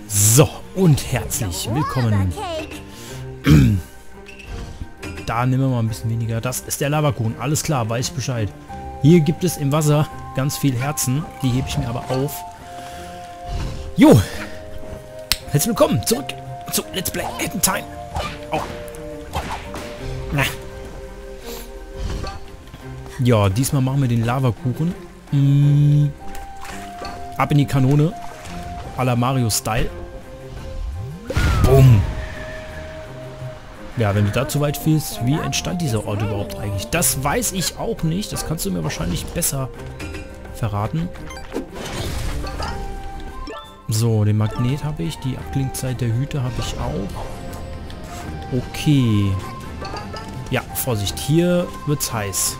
So, und herzlich willkommen. Da nehmen wir mal ein bisschen weniger. Das ist der Lavakuchen. Alles klar, weiß ich Bescheid. Hier gibt es im Wasser ganz viel Herzen. Die hebe ich mir aber auf. Jo. Herzlich willkommen zurück zu Let's Play Hat in Time. Oh. Na. Ja, diesmal machen wir den Lavakuchen. Ab in die Kanone. À la Mario-Style. Bumm. Ja, wenn du da zu weit fielst, wie entstand dieser Ort überhaupt eigentlich? Das weiß ich auch nicht. Das kannst du mir wahrscheinlich besser verraten. So, den Magnet habe ich. Die Abklingzeit der Hüte habe ich auch. Okay. Ja, Vorsicht. Hier wird's heiß.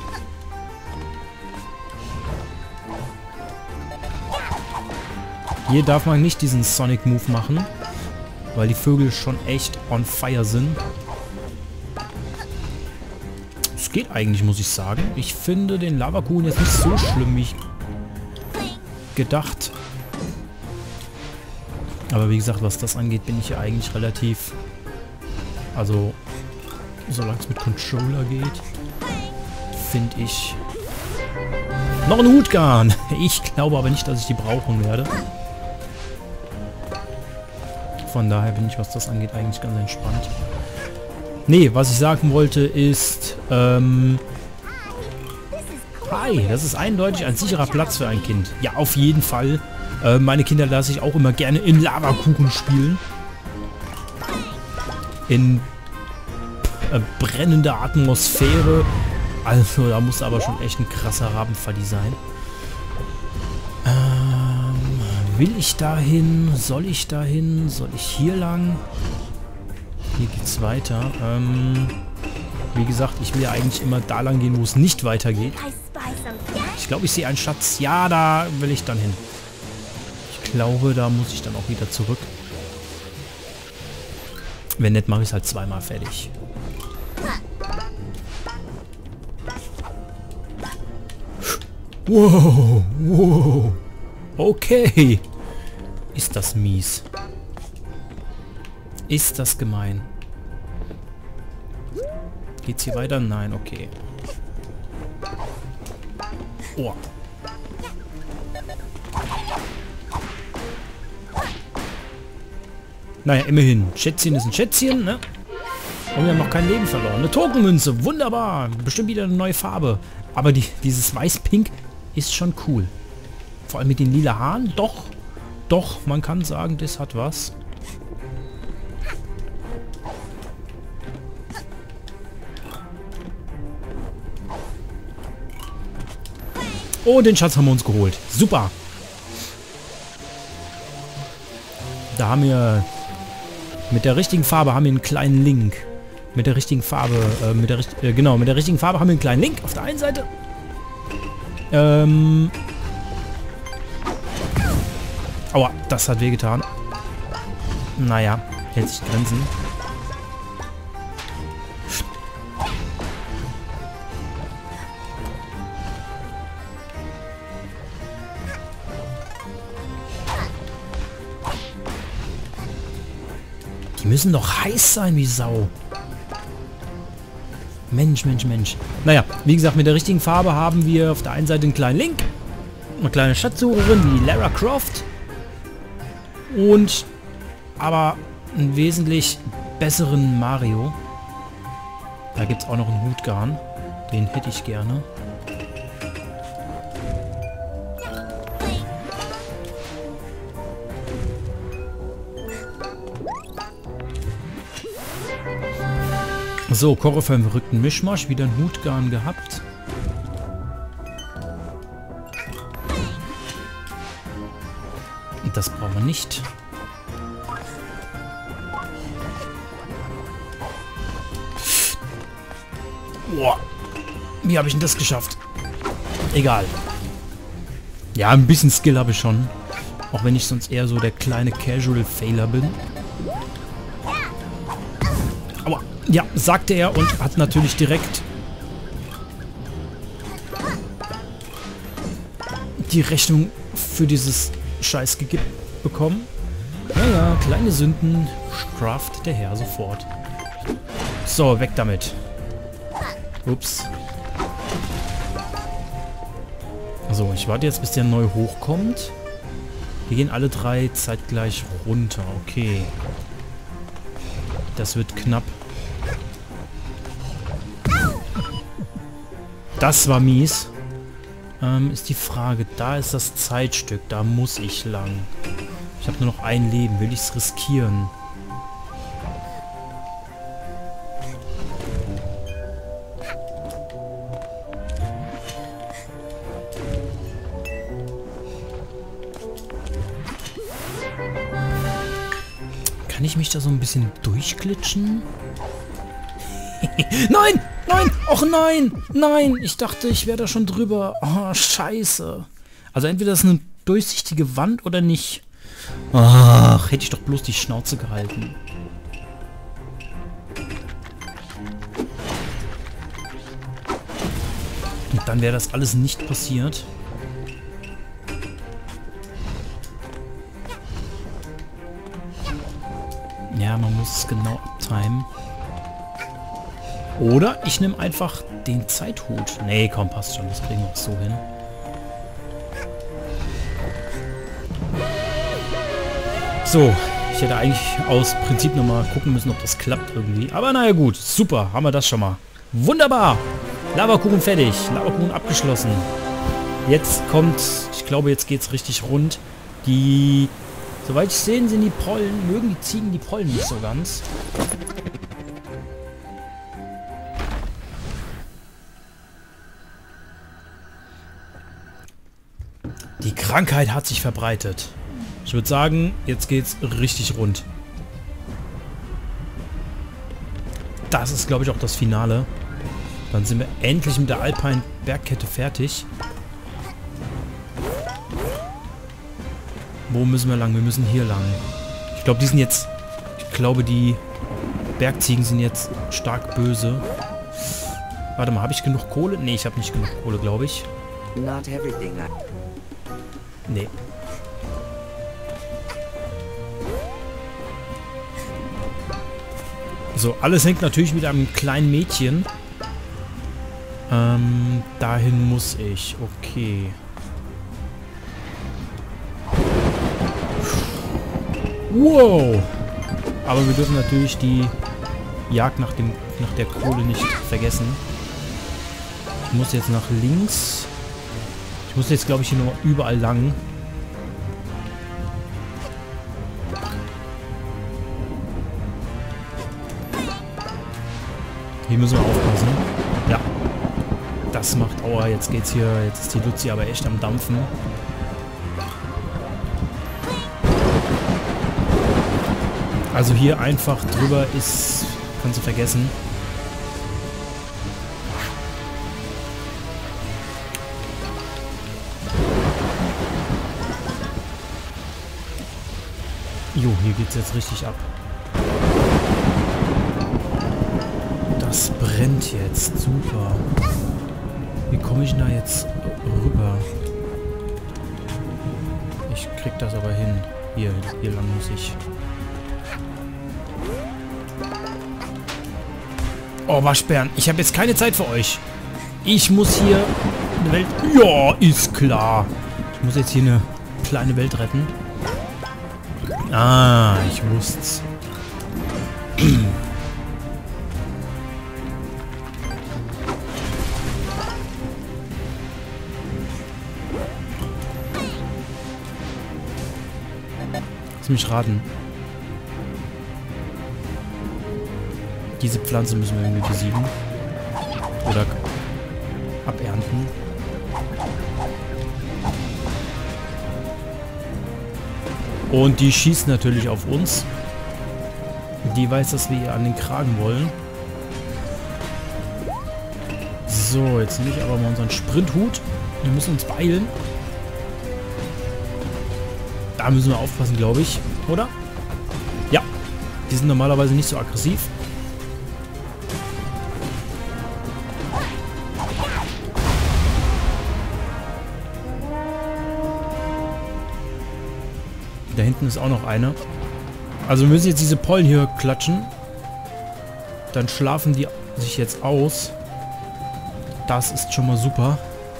Hier darf man nicht diesen Sonic Move machen, weil die Vögel schon echt on fire sind. Es geht eigentlich, muss ich sagen. Ich finde den Lavakuchen jetzt nicht so schlimm, wie ich gedacht. Aber wie gesagt, was das angeht, bin ich ja eigentlich relativ... Also, solange es mit Controller geht, finde ich... Noch ein Hutgarn! Ich glaube aber nicht, dass ich die brauchen werde. Von daher bin ich, was das angeht, eigentlich ganz entspannt. Nee, was ich sagen wollte ist, hi, das ist eindeutig ein sicherer Platz für ein Kind. Ja, auf jeden Fall. Meine Kinder lasse ich auch immer gerne in Lavakuchen spielen. In brennender Atmosphäre. Also, da muss aber schon echt ein krasser Rabenfalli sein. Will ich dahin? Soll ich dahin? Soll ich hier lang? Hier geht's weiter. Wie gesagt, ich will ja eigentlich immer da lang gehen, wo es nicht weitergeht. Ich glaube, ich sehe einen Schatz. Ja, da will ich dann hin. Ich glaube, da muss ich dann auch wieder zurück. Wenn nicht, mache ich es halt zweimal fertig. Wow, wow. Okay. Ist das mies. Ist das gemein. Geht's hier weiter? Nein, okay. Oh. Naja, immerhin. Schätzchen ist ein Schätzchen, ne? Und wir haben noch kein Leben verloren. Eine Tokenmünze. Wunderbar. Bestimmt wieder eine neue Farbe. Aber dieses Weiß-Pink ist schon cool. Vor allem mit den lila Haaren. Doch, man kann sagen, das hat was. Oh, den Schatz haben wir uns geholt. Super. Da haben wir... Mit der richtigen Farbe haben wir einen kleinen Link. Mit der richtigen Farbe... genau, mit der richtigen Farbe haben wir einen kleinen Link auf der einen Seite. Aua, das hat wehgetan. Naja, hält sich Grenzen. Die müssen doch heiß sein wie Sau. Mensch, Mensch, Mensch. Naja, wie gesagt, mit der richtigen Farbe haben wir auf der einen Seite einen kleinen Link. Eine kleine Schatzsucherin wie Lara Croft. Und aber einen wesentlich besseren Mario. Da gibt es auch noch einen Hutgarn. Den hätte ich gerne. So, Korre für einen verrückten Mischmasch. Wieder einen Hutgarn gehabt. Und das brauchen wir nicht. Boah. Wie habe ich denn das geschafft? Egal. Ja, ein bisschen Skill habe ich schon. Auch wenn ich sonst eher so der kleine Casual-Failer bin. Aua. Ja, sagte er und hat natürlich direkt die Rechnung für dieses Scheiß bekommen. Naja, kleine Sünden straft der Herr sofort. So, weg damit. Ups. So, ich warte jetzt, bis der neu hochkommt. Wir gehen alle 3 zeitgleich runter. Okay. Das wird knapp. Das war mies. Ist die Frage. Da ist das Zeitstück. Da muss ich lang. Ich habe nur noch ein Leben. Will ich es riskieren? Kann ich mich da so ein bisschen durchglitschen? Nein! Nein! Och nein! Nein! Ich dachte, ich wäre da schon drüber. Oh, scheiße. Also entweder das ist eine durchsichtige Wand oder nicht. Ach, hätte ich doch bloß die Schnauze gehalten. Und dann wäre das alles nicht passiert. Ja, man muss es genau abtimen. Oder ich nehme einfach den Zeithut. Nee, komm, passt schon. Das kriegen wir auch so hin. So, ich hätte eigentlich aus Prinzip nochmal gucken müssen, ob das klappt irgendwie. Aber naja gut, super, haben wir das schon mal. Wunderbar. Lavakuchen fertig. Lavakuchen abgeschlossen. Jetzt kommt, ich glaube, jetzt geht es richtig rund. Die... Soweit ich sehe, sind die Pollen, mögen die Ziegen die Pollen nicht so ganz. Die Krankheit hat sich verbreitet. Ich würde sagen, jetzt geht's richtig rund. Das ist, glaube ich, auch das Finale. Dann sind wir endlich mit der Alpine Bergkette fertig. Wo müssen wir lang? Wir müssen hier lang. Ich glaube, die sind jetzt... Ich glaube, die Bergziegen sind jetzt stark böse. Warte mal, habe ich genug Kohle? Nee, ich habe nicht genug Kohle, glaube ich. Nee. So, alles hängt natürlich mit einem kleinen Mädchen. Dahin muss ich. Okay. Wow! Aber wir dürfen natürlich die Jagd nach der Kohle nicht vergessen. Ich muss jetzt nach links. Ich muss jetzt, glaube ich, hier nur überall lang. Hier müssen wir aufpassen. Ja. Das macht Aua. Jetzt geht's hier. Jetzt ist die Luzi aber echt am Dampfen. Also hier einfach drüber ist... Kannst du vergessen. Jo, hier geht's jetzt richtig ab. Das brennt jetzt. Super. Wie komme ich denn da jetzt rüber? Ich krieg das aber hin. Hier lang muss ich. Oh, Waschbären. Ich habe jetzt keine Zeit für euch. Ich muss hier eine Welt... Ja, ist klar. Ich muss jetzt hier eine kleine Welt retten. Ah, ich wusste's. Lass mich raten. Diese Pflanze müssen wir irgendwie besiegen. Oder abernten. Und die schießt natürlich auf uns. Die weiß, dass wir ihr an den Kragen wollen. So, jetzt nehme ich aber mal unseren Sprinthut. Wir müssen uns beeilen. Da müssen wir aufpassen, glaube ich. Oder? Ja. Die sind normalerweise nicht so aggressiv. Da hinten ist auch noch eine. Also wir müssen jetzt diese Pollen hier klatschen. Dann schlafen die sich jetzt aus. Das ist schon mal super.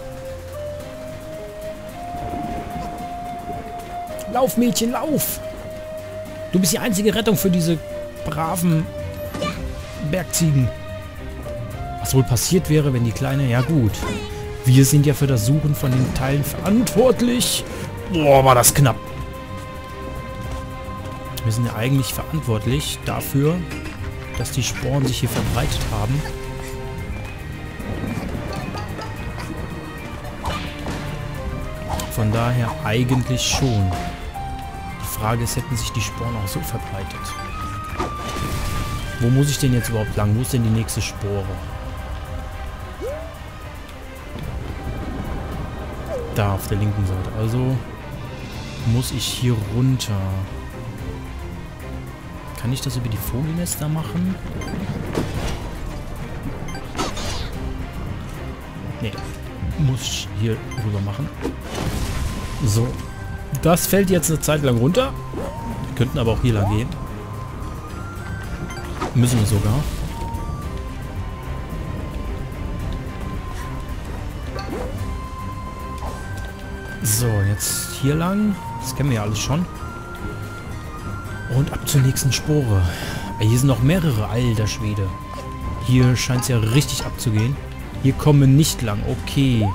Lauf, Mädchen, lauf! Du bist die einzige Rettung für diese braven Bergziegen. Was wohl passiert wäre, wenn die Kleine... Ja gut. Wir sind ja für das Suchen von den Teilen verantwortlich. Boah, war das knapp. Wir sind ja eigentlich verantwortlich dafür, dass die Sporen sich hier verbreitet haben. Von daher eigentlich schon. Die Frage ist, hätten sich die Sporen auch so verbreitet? Wo muss ich denn jetzt überhaupt lang? Wo ist denn die nächste Spore? Da auf der linken Seite. Also muss ich hier runter. Kann ich das über die Vogelnester machen? Nee. Muss ich hier rüber machen. So. Das fällt jetzt eine Zeit lang runter. Wir könnten aber auch hier lang gehen. Müssen wir sogar. So, jetzt hier lang. Das kennen wir ja alles schon. Und ab zur nächsten Spore. Hier sind noch mehrere, alter Schwede. Hier scheint es ja richtig abzugehen. Hier kommen wir nicht lang. Okay.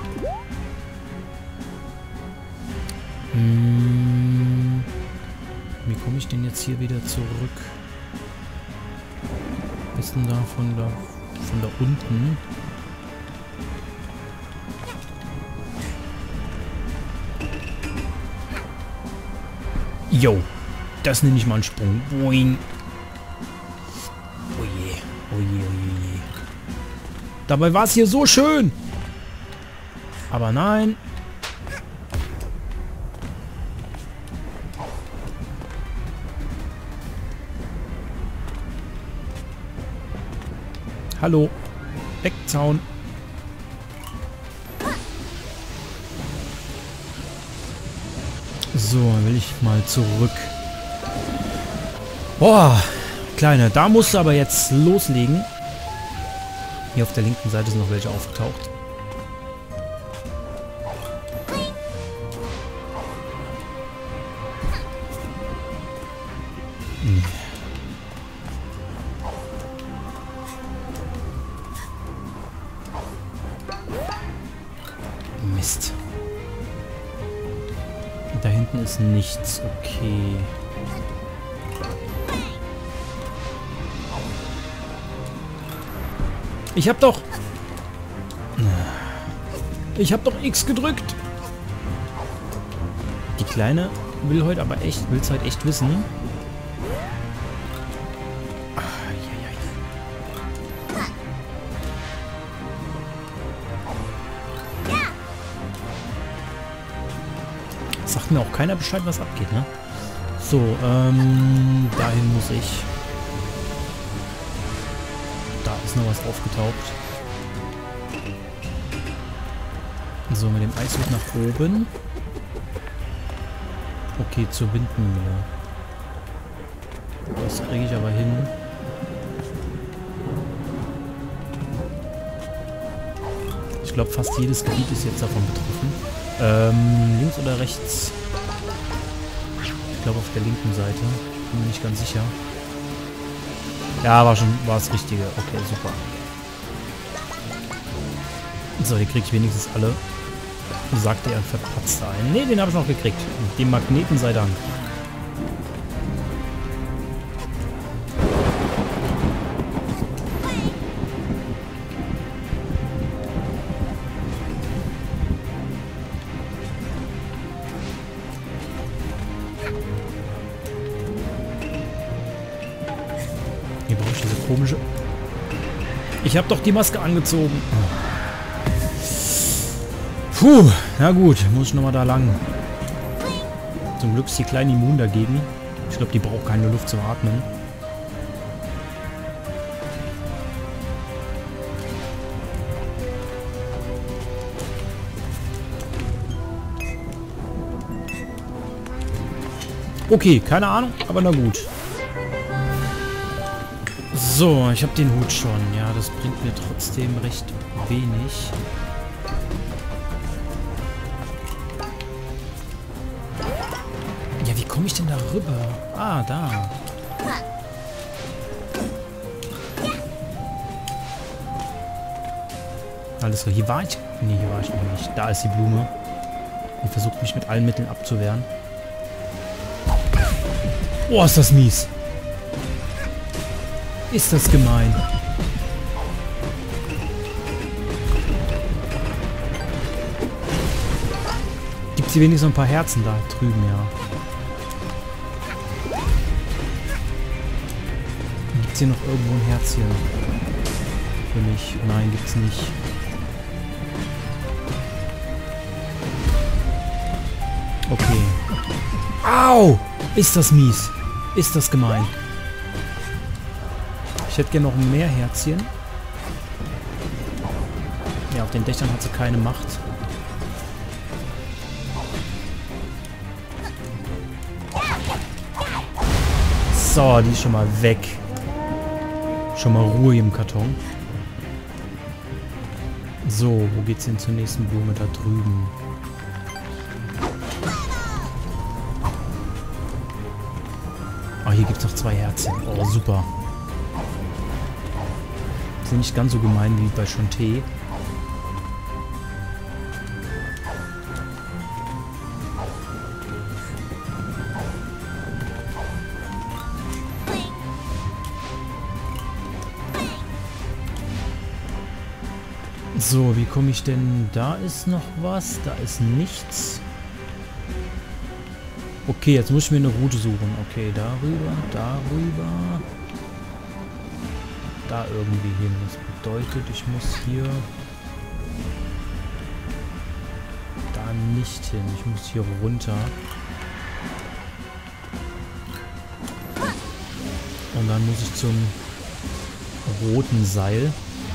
Wie komme ich denn jetzt hier wieder zurück? Bisschen da von da unten. Jo. Das nenne ich mal einen Sprung. Boing. Oje. Oje, oje, oje. Dabei war es hier so schön. Aber nein. Hallo. Eckzaun. So, will ich mal zurück. Boah, Kleine, da musst du aber jetzt loslegen. Hier auf der linken Seite sind noch welche aufgetaucht. Mist. Da hinten ist nichts. Okay. Ich hab doch X gedrückt. Die Kleine will heute aber echt, will's halt echt wissen. Sagt mir auch keiner Bescheid, was abgeht, ne? So, dahin muss ich. Da ist noch was aufgetaucht. So, mit dem Eishut nach oben. Okay, zur Windmühle. Das kriege ich aber hin. Ich glaube, fast jedes Gebiet ist jetzt davon betroffen. Links oder rechts? Ich glaube auf der linken Seite. Bin mir nicht ganz sicher. Ja, war das Richtige. Okay, super. So, hier kriege ich wenigstens alle. Sagte er und verpatzte einen. Ne, den habe ich noch gekriegt. Dem Magneten sei Dank. Hier brauche ich diese komische... Ich habe doch die Maske angezogen. Puh, na gut, muss ich nochmal da lang. Zum Glück ist die Kleine immun dagegen. Ich glaube, die braucht keine Luft zum Atmen. Okay, keine Ahnung, aber na gut. So, ich habe den Hut schon. Ja, das bringt mir trotzdem recht wenig. Ja, wie komme ich denn da rüber? Ah, da. Alles klar. Hier war ich... Nee, hier war ich noch nicht. Da ist die Blume. Die versucht mich mit allen Mitteln abzuwehren. Boah, ist das mies. Ist das gemein. Gibt es hier wenigstens ein paar Herzen da drüben, ja. Gibt es hier noch irgendwo ein Herzchen? Für mich? Nein, gibt's nicht. Okay. Au! Ist das mies. Ist das gemein. Ich hätte gerne noch mehr Herzchen. Ja, auf den Dächern hat sie keine Macht. So, die ist schon mal weg. Schon mal Ruhe im Karton. So, wo geht's denn zur nächsten Blume? Da drüben. Ah, hier gibt's noch 2 Herzchen. Oh, super. Sind nicht ganz so gemein wie bei Shantae. So, wie komme ich denn... Da ist noch was, da ist nichts. Okay, jetzt muss ich mir eine Route suchen. Okay, darüber, darüber. Da irgendwie hin. Das bedeutet, ich muss hier... Da nicht hin. Ich muss hier runter. Und dann muss ich zum roten Seil.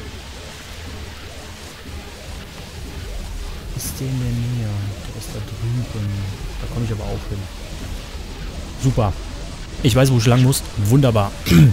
Ist den denn hier? Der ist da drüben. Da komme ich aber auch hin. Super. Ich weiß, wo ich lang muss. Wunderbar.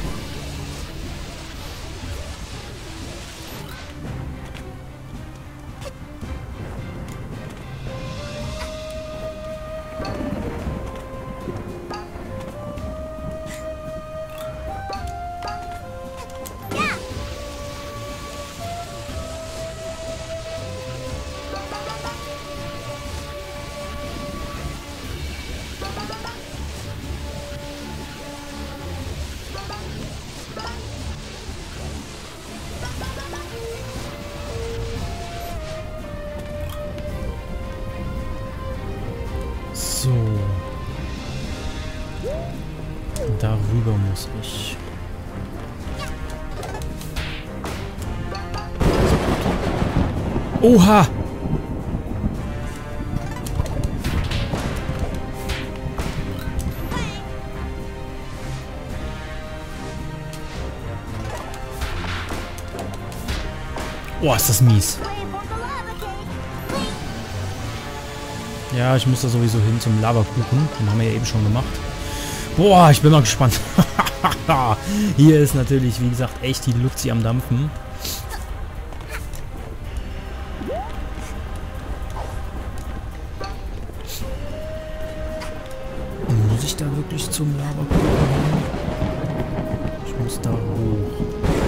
So. Darüber muss ich. Oha! Oh, ist das mies. Ja, ich muss da sowieso hin zum Lavakuchen. Den haben wir ja eben schon gemacht. Boah, ich bin mal gespannt. Hier ist natürlich, wie gesagt, echt die Luzi am Dampfen. Muss ich da wirklich zum Lavakuchen hin? Ich muss da hoch.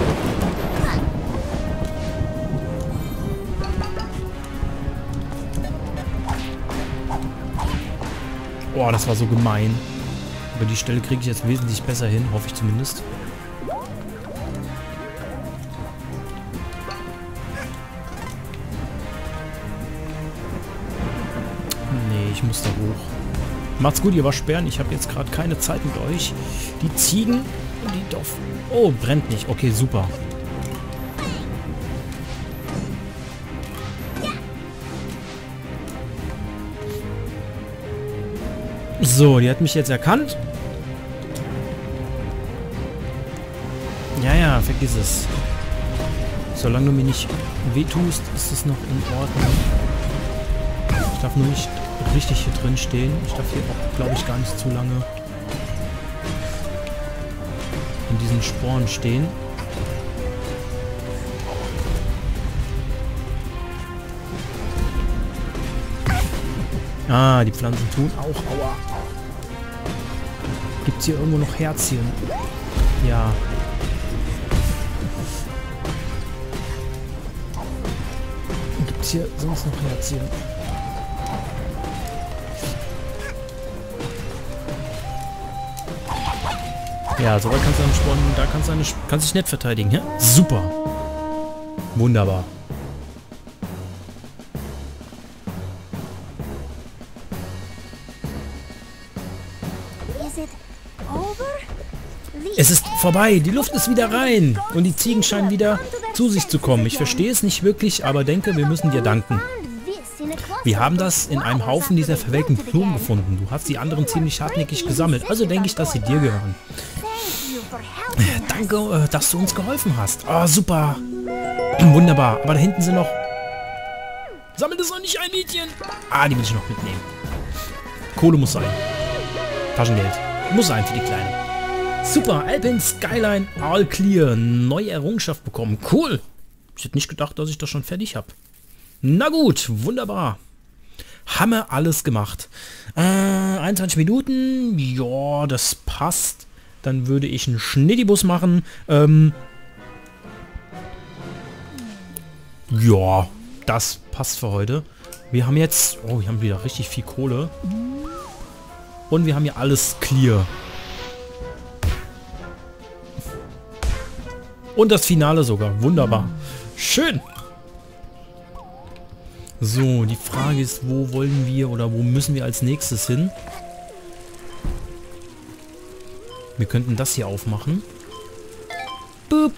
Boah, das war so gemein. Aber die Stelle kriege ich jetzt wesentlich besser hin, hoffe ich zumindest. Nee, ich muss da hoch. Macht's gut, ihr Waschbären. Ich habe jetzt gerade keine Zeit mit euch. Die Ziegen und die Doff... Oh, brennt nicht. Okay, super. So, die hat mich jetzt erkannt. Ja, vergiss es. Solange du mir nicht wehtust, ist es noch in Ordnung. Ich darf nur nicht richtig hier drin stehen. Ich darf hier auch, glaube ich, gar nicht zu lange diesen Sporen stehen. Ah, die Pflanzen tun auch. Aua. Gibt es hier irgendwo noch Herzchen? Ja. Gibt es hier sonst noch Herzchen? Ja, so weit kannst du am Sporn, da kannst du dich nicht verteidigen, ja? Super. Wunderbar. Es ist vorbei, die Luft ist wieder rein und die Ziegen scheinen wieder zu sich zu kommen. Ich verstehe es nicht wirklich, aber denke, wir müssen dir danken. Wir haben das in einem Haufen dieser verwelkten Blumen gefunden. Du hast die anderen ziemlich hartnäckig gesammelt, also denke ich, dass sie dir gehören. Danke, dass du uns geholfen hast. Oh, super. Wunderbar, aber da hinten sind noch... Sammelt es noch nicht ein, Mädchen. Ah, die will ich noch mitnehmen. Kohle muss sein. Taschengeld. Muss sein für die Kleine. Super, Alpine Skyline All Clear. Neue Errungenschaft bekommen. Cool. Ich hätte nicht gedacht, dass ich das schon fertig habe. Na gut, wunderbar. Haben wir alles gemacht. 21 Minuten. Ja, das passt. Dann würde ich einen Schnittibus machen. Ja, das passt für heute. Wir haben jetzt... Oh, wir haben wieder richtig viel Kohle. Und wir haben hier alles clear. Und das Finale sogar. Wunderbar. Schön. So, die Frage ist, wo wollen wir oder wo müssen wir als nächstes hin? Wir könnten das hier aufmachen. Boop.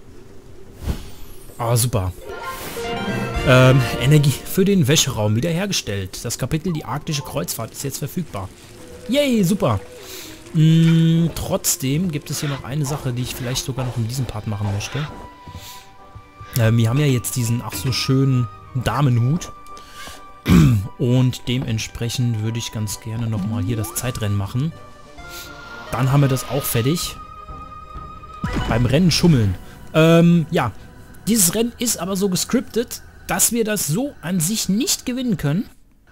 Ah, super. Energie für den Wäscheraum wiederhergestellt. Das Kapitel Die arktische Kreuzfahrt ist jetzt verfügbar. Yay, super. Trotzdem gibt es hier noch eine Sache, die ich vielleicht sogar noch in diesem Part machen möchte. Wir haben ja jetzt diesen ach so schönen Damenhut. Und dementsprechend würde ich ganz gerne nochmal hier das Zeitrennen machen. Dann haben wir das auch fertig. Beim Rennen schummeln. Ja, dieses Rennen ist aber so gescriptet, dass wir das so an sich nicht gewinnen können.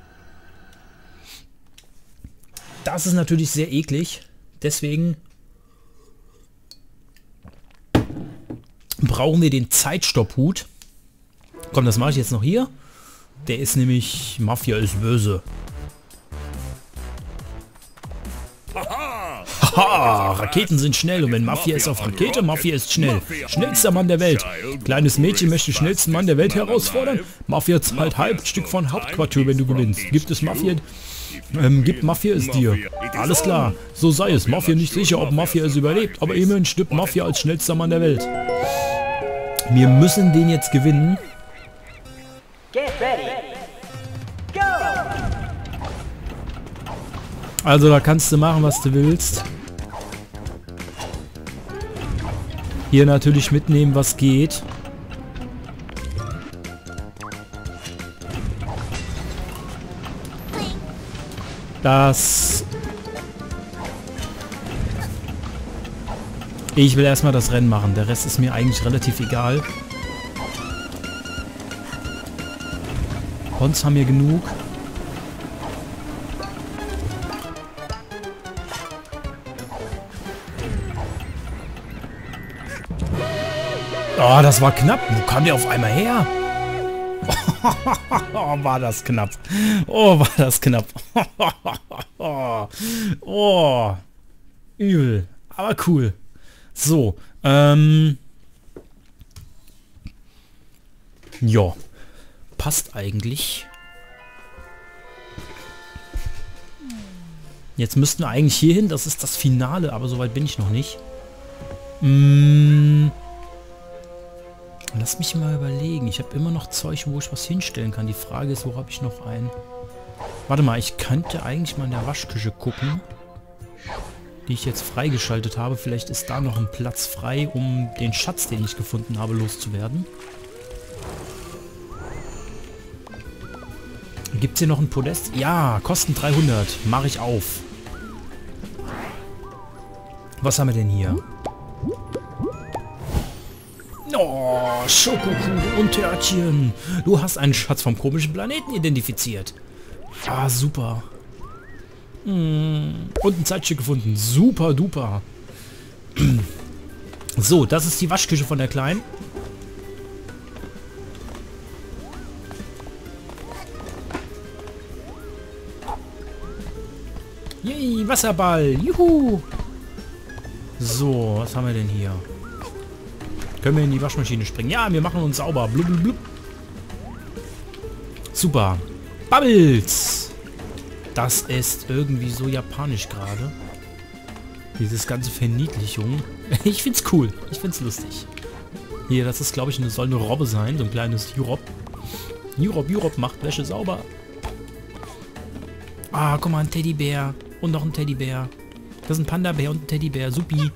Das ist natürlich sehr eklig. Deswegen brauchen wir den Zeitstopphut. Komm, das mache ich jetzt noch hier. Der ist nämlich... Mafia ist böse. Haha, Raketen sind schnell und wenn Mafia ist auf Rakete, Mafia ist schnell. Schnellster Mann der Welt. Kleines Mädchen möchte schnellsten Mann der Welt herausfordern. Mafia zahlt halb Stück von Hauptquartier, wenn du gewinnst. Gibt Mafia es dir. Alles klar, so sei es. Mafia nicht sicher, ob Mafia es überlebt, aber immerhin stirbt Mafia als schnellster Mann der Welt. Wir müssen den jetzt gewinnen. Also da kannst du machen, was du willst. Hier natürlich mitnehmen, was geht. Ich will erstmal das Rennen machen. Der Rest ist mir eigentlich relativ egal. Pons haben wir genug. Oh, das war knapp. Wo kam der auf einmal her? Oh, war das knapp. Oh, war das knapp. Oh, übel. Aber cool. So, ja, passt eigentlich. Jetzt müssten wir eigentlich hier hin. Das ist das Finale, aber soweit bin ich noch nicht. Lass mich mal überlegen. Ich habe immer noch Zeug, wo ich was hinstellen kann. Die Frage ist, wo habe ich noch einen? Warte mal, ich könnte eigentlich mal in der Waschküche gucken, die ich jetzt freigeschaltet habe. Vielleicht ist da noch ein Platz frei, um den Schatz, den ich gefunden habe, loszuwerden. Gibt es hier noch ein Podest? Ja, kosten 300. Mache ich auf. Was haben wir denn hier? Oh, Schokokuchen und Törtchen. Du hast einen Schatz vom komischen Planeten identifiziert. Ah, super. Und ein Zeitstück gefunden. Super duper. So, das ist die Waschküche von der Kleinen. Yay, Wasserball. Juhu. So, was haben wir denn hier? Können wir in die Waschmaschine springen? Ja, wir machen uns sauber. Blub, blub, blub. Super. Bubbles. Das ist irgendwie so japanisch gerade. Dieses ganze Verniedlichung. Ich find's cool. Ich find's lustig. Hier, das ist, glaube ich, soll eine Robbe sein. So ein kleines Jurop. Jurop macht Wäsche sauber. Ah, guck mal, ein Teddybär. Und noch ein Teddybär. Das ist ein Panda-Bär und ein Teddybär. Supi.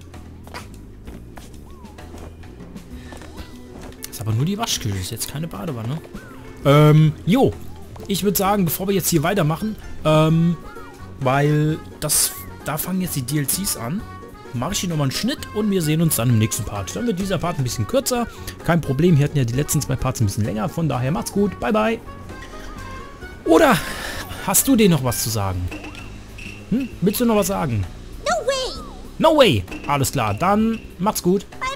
Das ist aber nur die Waschküche. Ist jetzt keine Badewanne. Jo. Ich würde sagen, bevor wir jetzt hier weitermachen, weil da fangen jetzt die DLCs an, mache ich hier nochmal einen Schnitt und wir sehen uns dann im nächsten Part. Dann wird dieser Part ein bisschen kürzer. Kein Problem, hier hatten ja die letzten 2 Parts ein bisschen länger. Von daher macht's gut. Bye, bye. Oder hast du denen noch was zu sagen? Willst du noch was sagen? No way! No way! Alles klar, dann macht's gut. Bye.